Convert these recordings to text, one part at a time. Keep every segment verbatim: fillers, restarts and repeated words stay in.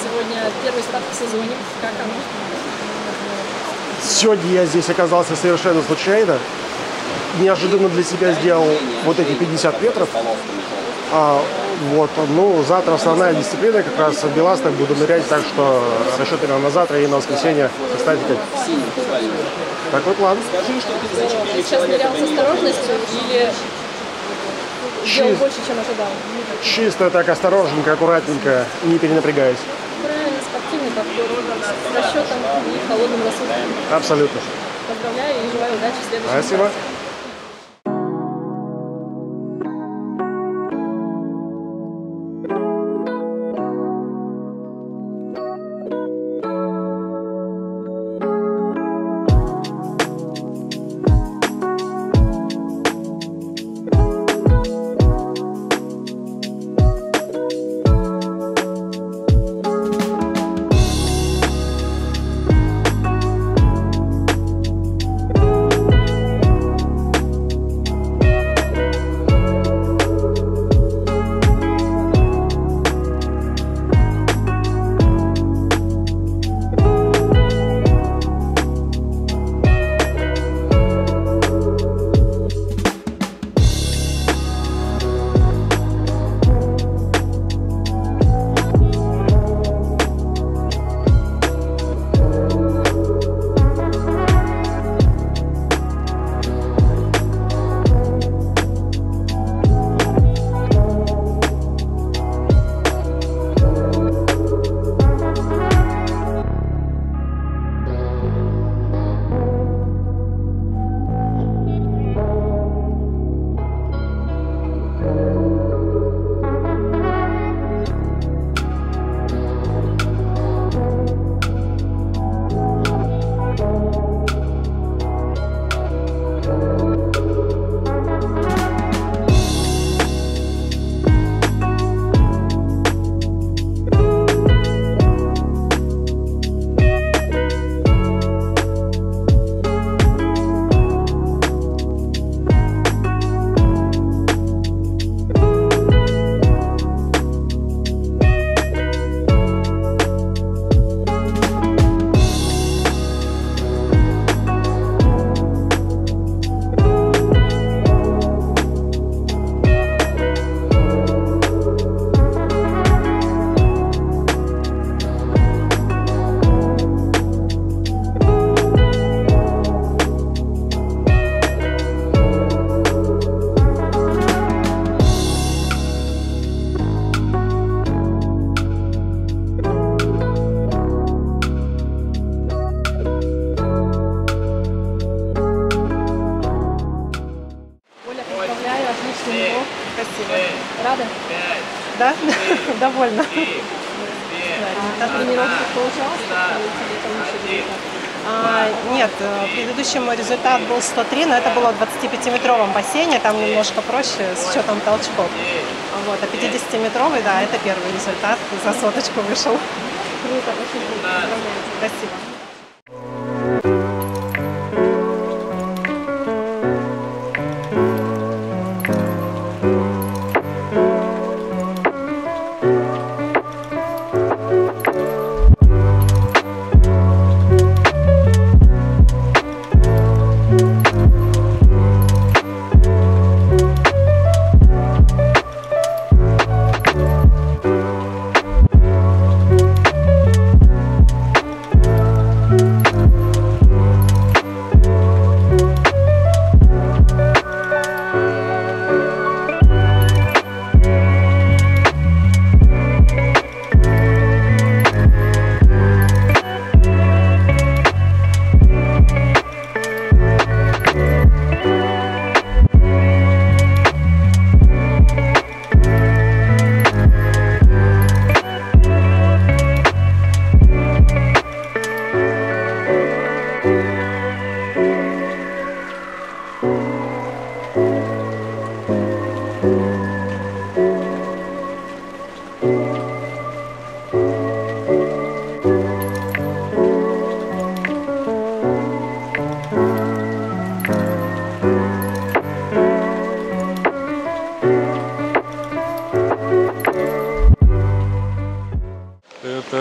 сегодня первый старт в сезоне. Как оно? Сегодня я здесь оказался совершенно случайно. Неожиданно для себя сделал вот эти пятьдесят метров. А, вот, ну, завтра основная дисциплина, как раз беласток, буду нырять, так что расчет именно на завтра и на воскресенье со статикой. Такой план. Ты сейчас нырял с осторожностью или сделал Чист... больше, чем ожидал? Чисто так, осторожненько, аккуратненько, не перенапрягаясь. Правильно, спортивный подход с расчетом и холодным рассудком. Абсолютно. Поздравляю и желаю удачи в следующем. Спасибо. Рада? Да? Довольно. На тренировке получалось? А, нет, предыдущий результат был сто три, но это было в двадцатипятиметровом бассейне, там немножко проще с учетом толчков. Вот, а пятидесятиметровый, да, это первый результат, за соточку вышел. Круто, очень круто. Спасибо.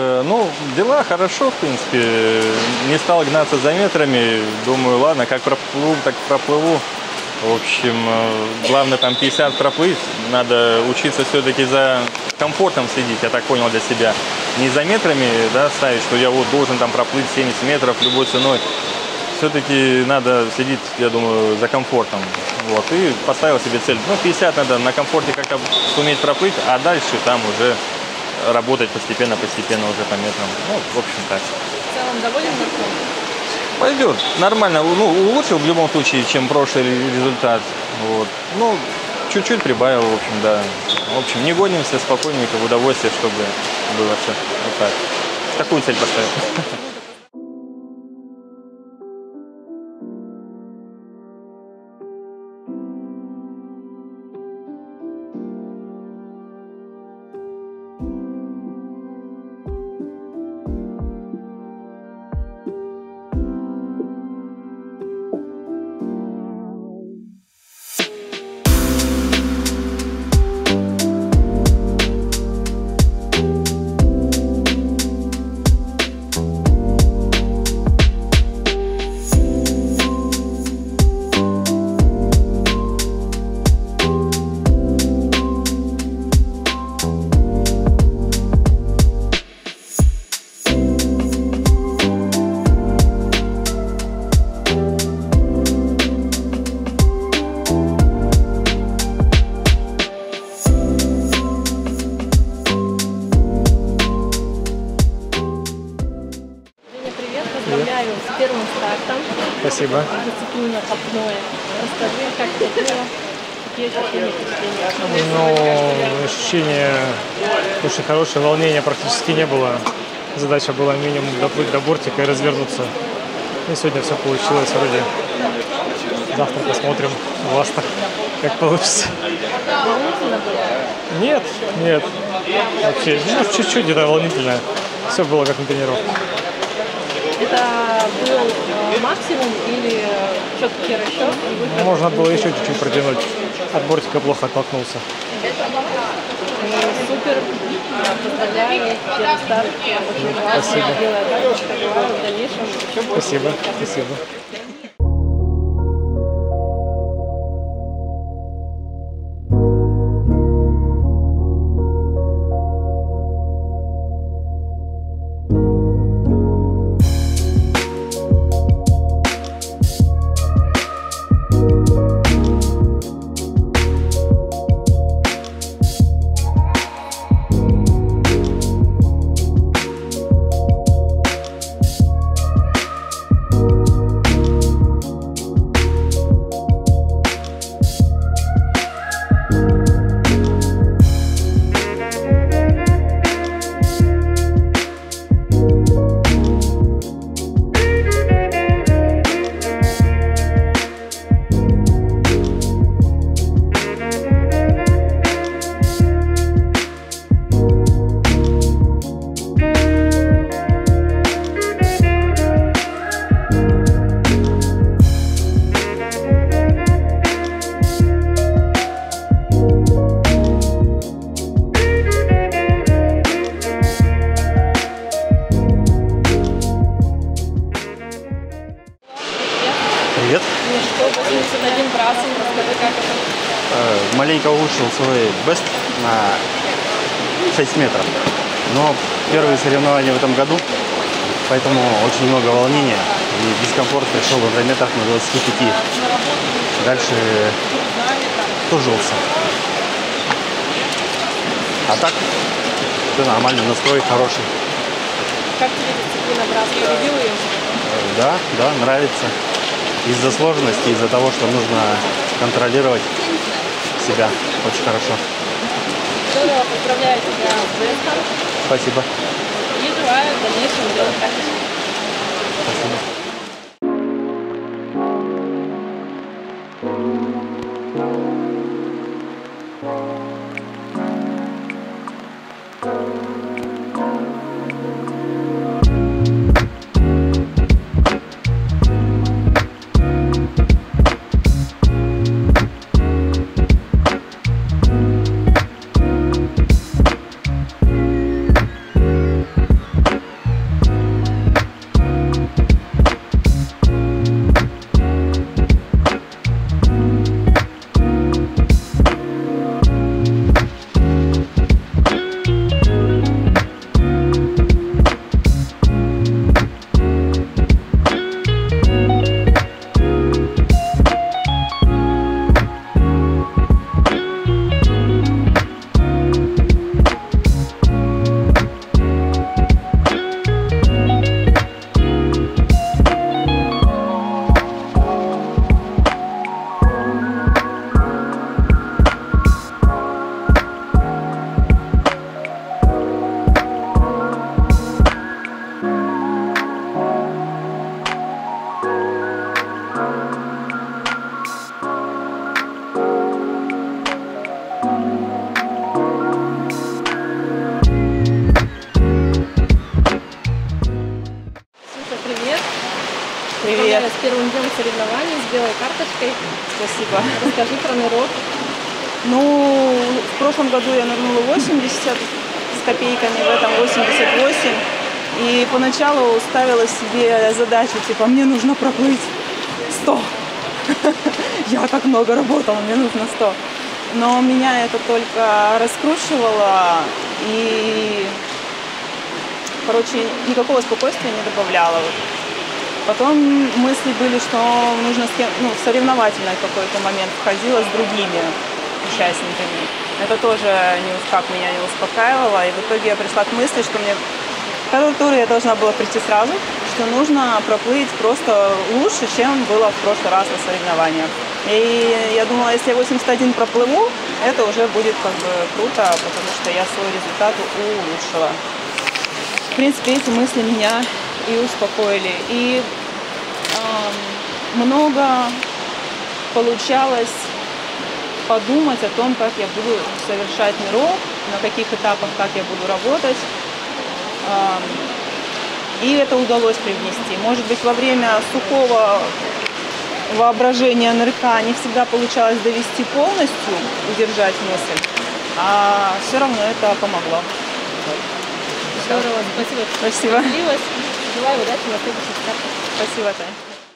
Ну, дела хорошо, в принципе. Не стал гнаться за метрами. Думаю, ладно, как проплыву, так проплыву. В общем, главное там пятьдесят проплыть. Надо учиться все-таки за комфортом следить, я так понял для себя. Не за метрами, да, ставить, что я вот должен там проплыть семьдесят метров любой ценой. Все-таки надо следить, я думаю, за комфортом. Вот, и поставил себе цель. Ну, пятьдесят надо на комфорте как-то суметь проплыть, а дальше там уже работать постепенно-постепенно уже по метрам. Ну, в общем, так. В целом доволен маршрутом? Пойдет. Нормально. Ну, улучшил в любом случае, чем прошлый результат. Вот. Ну, чуть-чуть прибавил, в общем, да. В общем, не гонимся, спокойненько, в удовольствие, чтобы было все. Вот так. Такую цель поставил. Поздравляю с первым стартом. Спасибо. Дисциплина копное. Расскажи, как это было, какие ощущения, впечатления? Ну, ощущения очень хорошие, волнения практически не было. Задача была минимум доплыть до бортика и развернуться. И сегодня все получилось вроде. Завтра посмотрим в ластах, как получится. Волнительно было? Нет, нет. Вообще, ну, чуть-чуть где-то волнительно. Все было как на тренировке. Это был э, максимум или все-таки расчет? И Можно было еще чуть-чуть протянуть. От бортика плохо оттолкнулся. Супер. Поздравляю. Первый старт. Очень классно. Спасибо. Делаю так, в дальнейшем еще больше. Спасибо, спасибо. Привет. Ну что, восемьдесят один брасом, расскажи, как это? Э, Маленько улучшил свой бест на шесть метров. Но первые соревнования в этом году, поэтому очень много волнения и дискомфорт пришел уже метрах на двадцати пяти. Дальше тужился. А так, все нормально, настрой хороший. Как тебе дисциплина брас? Победил ее? Да, да, нравится. Из-за сложности, из-за того, что нужно контролировать себя очень хорошо. Здорово, поздравляю тебя с бестом. Спасибо. И желаю в дальнейшем делать так же. Спасибо. Поздравляю с первым днем соревнований, с белой карточкой. Спасибо. Расскажи про нырок. Ну, в прошлом году я нырнула восемьдесят с копейками, в этом восемьдесят восемь. И поначалу ставила себе задачу, типа, мне нужно проплыть сто. Я так много работала, мне нужно сто. Но меня это только раскручивало и, короче, никакого спокойствия не добавляло. Потом мысли были, что нужно с кем, ну, в соревновательный какой-то момент входила с другими участниками. Это тоже никак меня не успокаивало. И в итоге я пришла к мысли, что мне второй тур я должна была прийти сразу, что нужно проплыть просто лучше, чем было в прошлый раз на соревнованиях. И я думала, если я восемьдесят один проплыву, это уже будет как бы круто, потому что я свой результат улучшила. В принципе, эти мысли меня и успокоили. И э, много получалось подумать о том, как я буду совершать нырок, на каких этапах, как я буду работать. И это удалось привнести. Может быть, во время сухого воображения нырка не всегда получалось довести полностью, удержать мысль, а все равно это помогло. Здорово, спасибо. Спасибо. Желаю удачи на следующих стартах. Спасибо, Таня.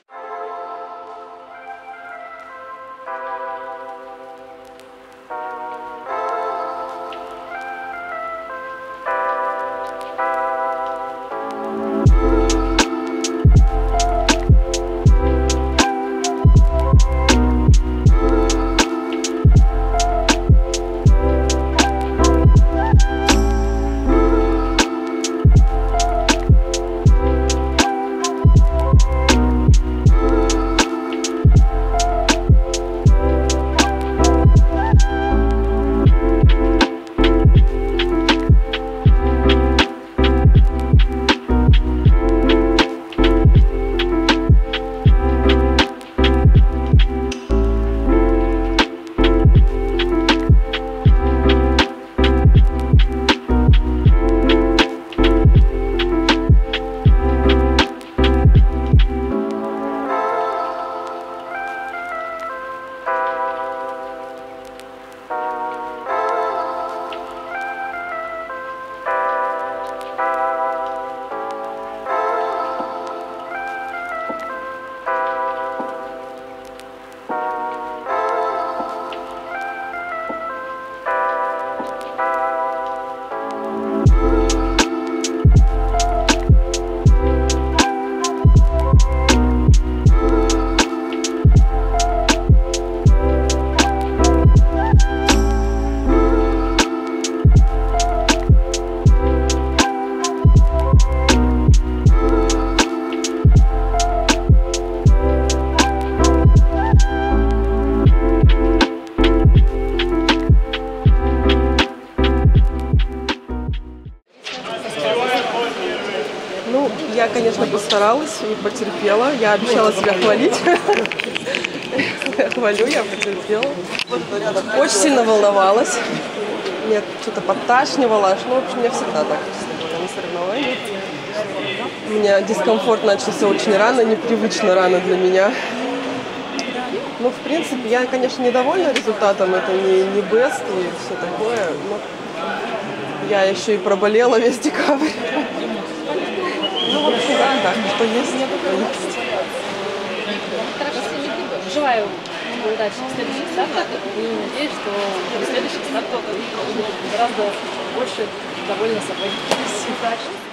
Я, конечно, постаралась и потерпела. Я обещала себя хвалить. Я хвалю, я потерпела. Очень сильно волновалась. Меня что-то подташнивало. Ну, в общем, мне всегда так на соревнованиях. У меня дискомфорт начался очень рано, непривычно рано для меня. Ну, в принципе, я, конечно, недовольна результатом. Это не, не бест и все такое. Но я еще и проболела весь декабрь. Ну, в общем, да, да, что есть, то есть. Желаю удачи в следующих стартах и надеюсь, что в следующих стартах буду гораздо больше довольна собой. Спасибо.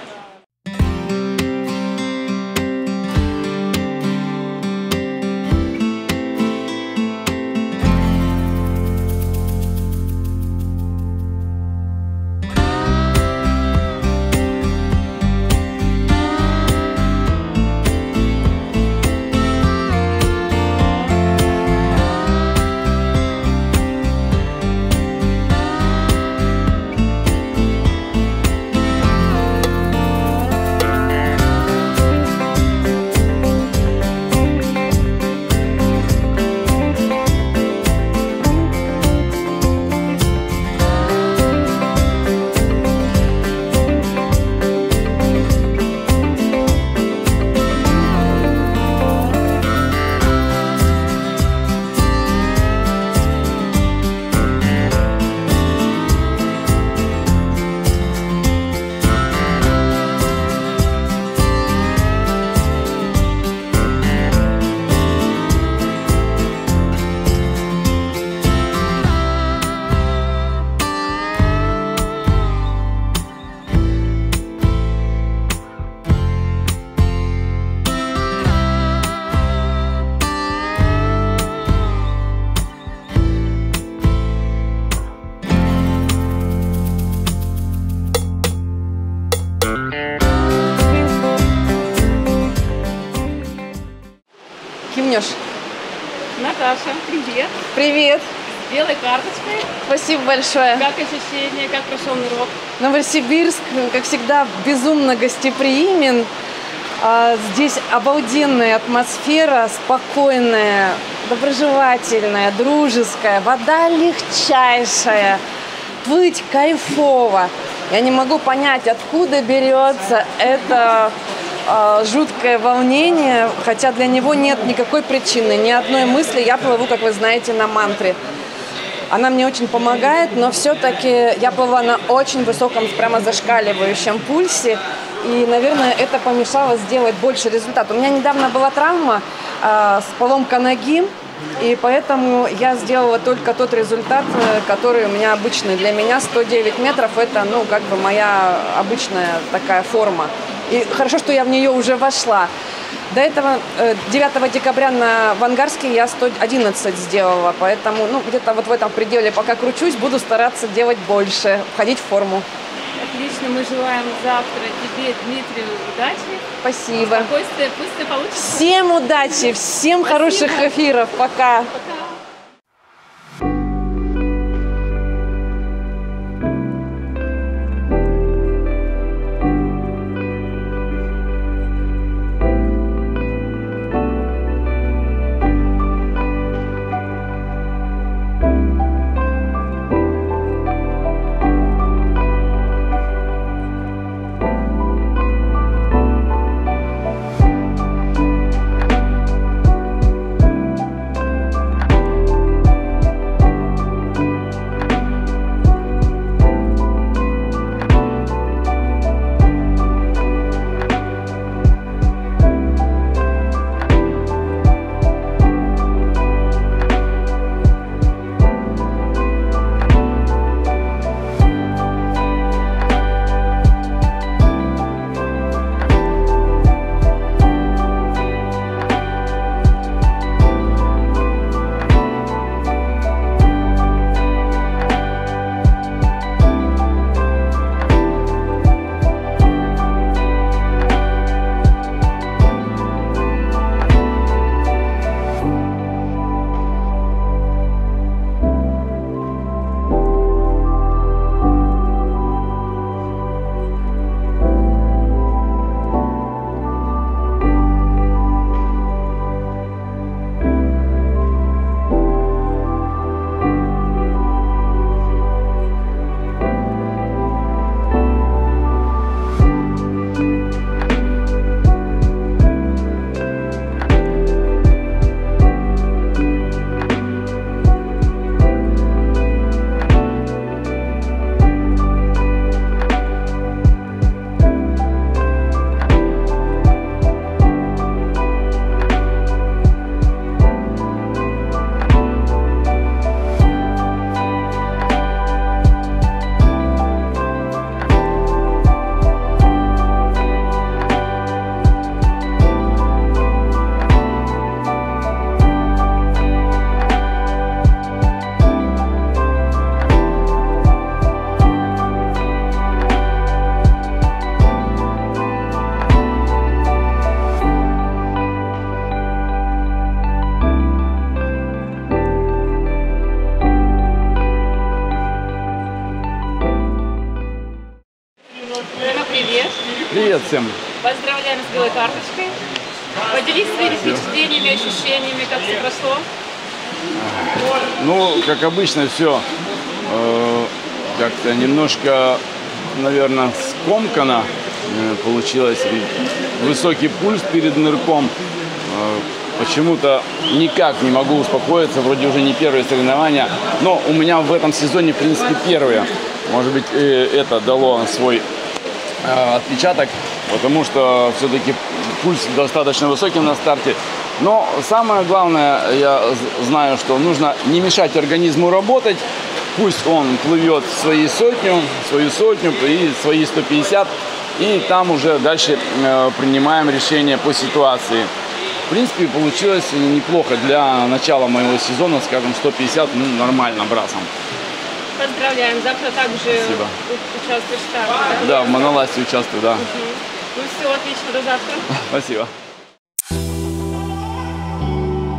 бьешь? Наташа, привет. Привет. С белой карточкой. Спасибо большое. Как ощущения, как прошел урок? Новосибирск, как всегда, безумно гостеприимен. Здесь обалденная атмосфера, спокойная, доброжелательная, дружеская, вода легчайшая, плыть кайфово. Я не могу понять, откуда берется это э, жуткое волнение, хотя для него нет никакой причины, ни одной мысли. Я плыву, как вы знаете, на мантре. Она мне очень помогает, но все-таки я плыла на очень высоком, прямо зашкаливающем пульсе. И, наверное, это помешало сделать больше результат. У меня недавно была травма, э, поломка ноги. И поэтому я сделала только тот результат, который у меня обычный. Для меня сто девять метров – это, ну, как бы моя обычная такая форма. И хорошо, что я в нее уже вошла. До этого девятого декабря на Вангарске я сто одиннадцать сделала. Поэтому, ну, где-то вот в этом пределе пока кручусь, буду стараться делать больше, входить в форму. Отлично, мы желаем завтра тебе, Дмитрию, удачи. Спасибо. Спокойствие, пусть все получится. Всем удачи, всем Спасибо. Хороших эфиров. Пока. Пока. Привет всем. Поздравляем с белой карточкой. Поделись своими впечатлениями, ощущениями, как все прошло. Ну, как обычно, все э, как-то немножко, наверное, скомкано э, получилось. Высокий пульс перед нырком. Э, Почему-то никак не могу успокоиться, вроде уже не первые соревнования, но у меня в этом сезоне, в принципе, первые. Может быть, это дало свой э, отпечаток, потому что все-таки пульс достаточно высокий на старте. Но самое главное, я знаю, что нужно не мешать организму работать. Пусть он плывет свои сотню, свою сотню и свои сто пятьдесят, и там уже дальше э, принимаем решение по ситуации. В принципе, получилось неплохо для начала моего сезона, скажем, сто пятьдесят, ну, нормально брасом. Поздравляем. Завтра также Спасибо. Участвуешь в старте, да? Да, в моноласте участвую, да. Угу. Ну все, отлично, до завтра. Спасибо.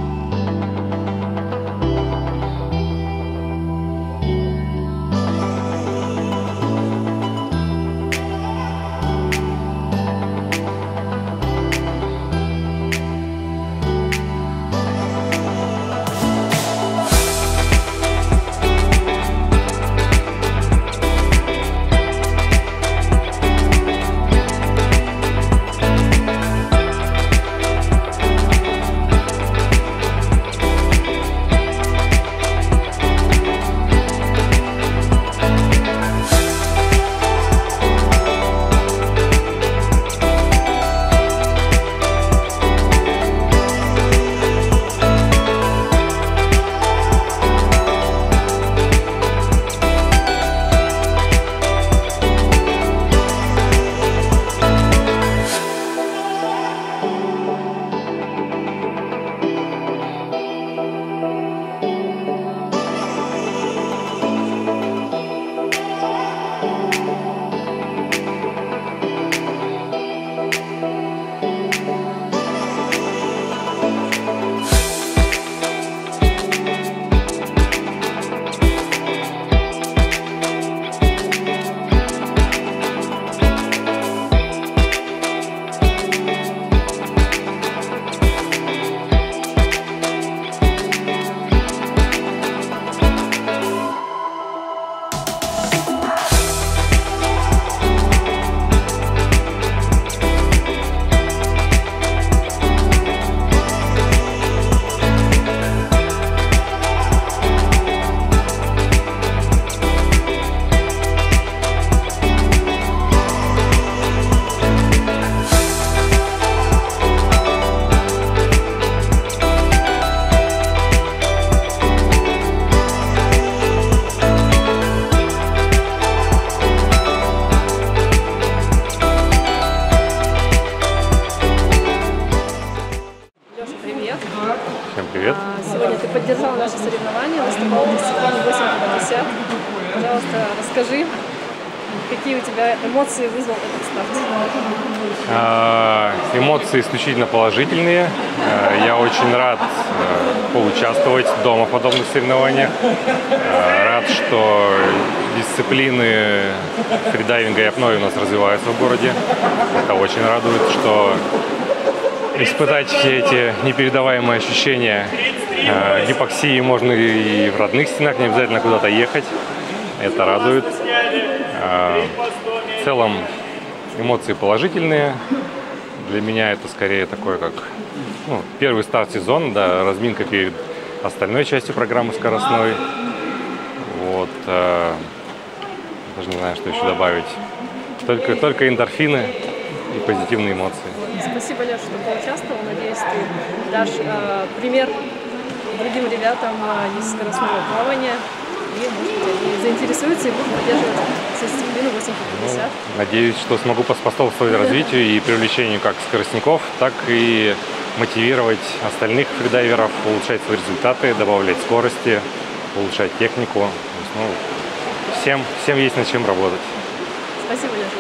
Привет. Сегодня ты поддержал наши соревнования, выступал в дисциплине восемь пятьдесят. Пожалуйста, расскажи, какие у тебя эмоции вызвал этот старт? А, эмоции исключительно положительные. А, я очень рад а, поучаствовать дома в подобных соревнованиях. А, рад, что дисциплины фридайвинга и апноэ у нас развиваются в городе. Это очень радует, что испытать все эти непередаваемые ощущения э, гипоксии можно и в родных стенах, не обязательно куда-то ехать. Это радует. Э, в целом эмоции положительные. Для меня это скорее такой, как ну, первый старт сезона, да, разминка перед остальной частью программы скоростной. Вот. Э, даже не знаю, что еще добавить. Только, только эндорфины и позитивные эмоции. Спасибо, Леша, что поучаствовал. Надеюсь, ты дашь э, пример другим ребятам э, из скоростного плавания. И, может быть, они заинтересуются и будут поддерживать дисциплину восемь пятьдесят. Ну, надеюсь, что смогу поспособствовать развитию и привлечению как скоростников, так и мотивировать остальных фридайверов, улучшать свои результаты, добавлять скорости, улучшать технику. То есть, ну, всем, всем есть над чем работать. Спасибо, Леша.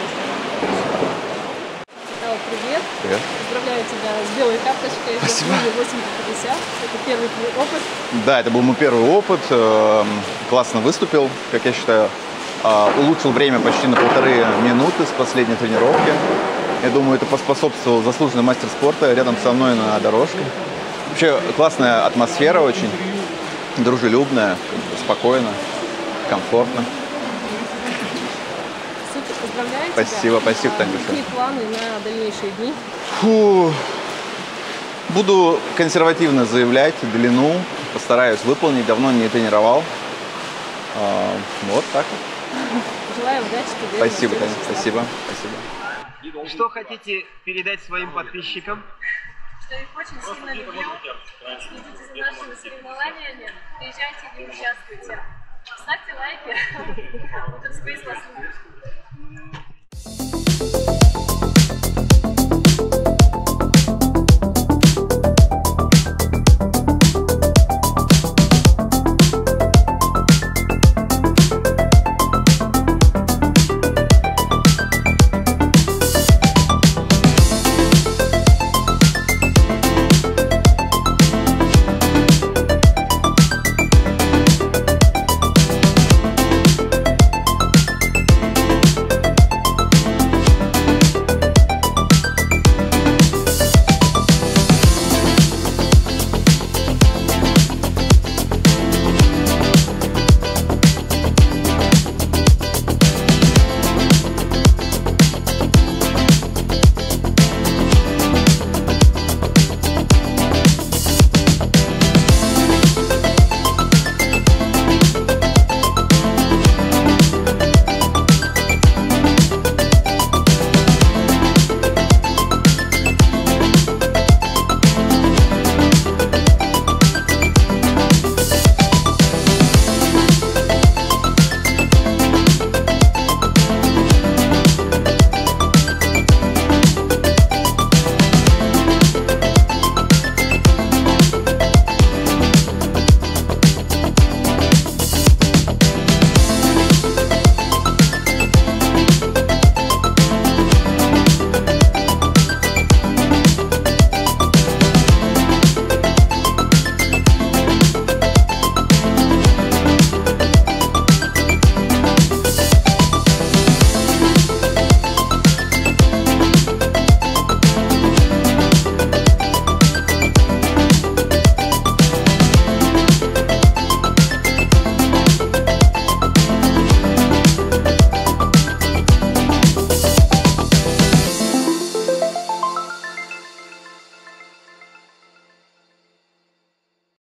Привет. Привет. Поздравляю тебя с белой карточкой в дисциплине восемь пятьдесят. Это первый твой опыт. Да, это был мой первый опыт. Классно выступил, как я считаю. Улучшил время почти на полторы минуты с последней тренировки. Я думаю, это поспособствовал заслуженный мастер спорта рядом со мной на дорожке. Вообще классная атмосфера очень, дружелюбная, спокойно, комфортно. Поздравляю спасибо, тебя. Спасибо, Таня. Какие планы на дальнейшие дни? Фу. Буду консервативно заявлять длину, постараюсь выполнить, давно не тренировал. А, вот так. Желаю удачи тебе. Спасибо, Таня, спасибо, спасибо. Что хотите передать своим подписчикам? Что их очень сильно люблю. Следите за нашими соревнованиями, приезжайте и участвуйте. Ставьте лайки. Буду вас